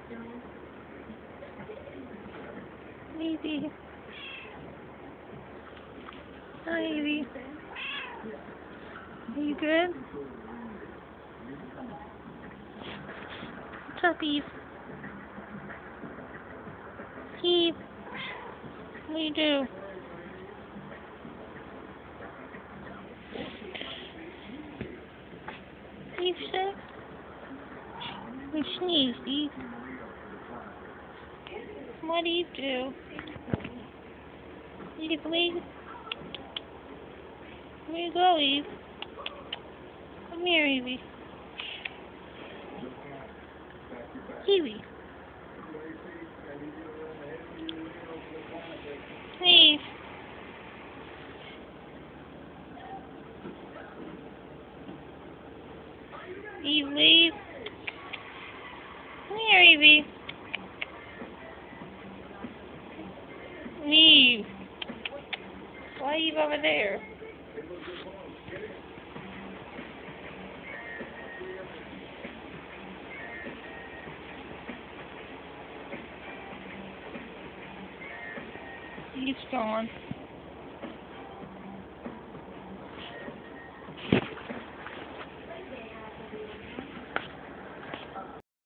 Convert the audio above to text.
Evie. Hi, Evie. Are you good? What's up, Eve? Eve. What do you do? Eve sick? You sneezed, Eve. What do you do? Eve, where you go, Eve? Come here, Evie. Evie. Eve. Eve, leave. Come here, Evie. Eve. Why Eve over there? Eve's gone.